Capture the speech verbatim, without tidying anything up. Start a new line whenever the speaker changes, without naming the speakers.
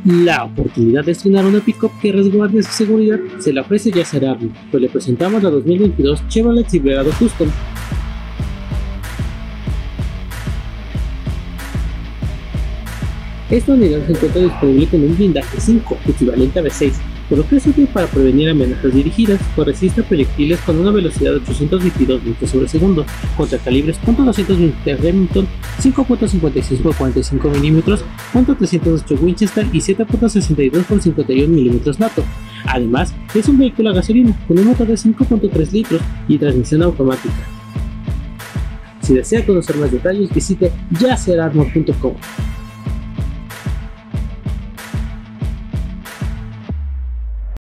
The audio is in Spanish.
La oportunidad de estrenar una pick-up que resguarde su seguridad se la ofrece Yaser Arnold, pues le presentamos la dos mil veintidós Chevrolet Silverado Custom. Esta unidad se encuentra disponible con un blindaje cinco, equivalente a V seis, por lo que es útil para prevenir amenazas dirigidas, pues resiste a proyectiles con una velocidad de ochocientos veintidós metros sobre segundo, contra calibres punto doscientos veinte Remington, cinco punto cincuenta y seis por cuarenta y cinco milímetros, punto trescientos ocho Winchester y siete punto sesenta y dos por cincuenta y uno milímetros NATO. Además, es un vehículo a gasolina con un motor de cinco punto tres litros y transmisión automática. Si desea conocer más detalles, visite yaser arnold punto com.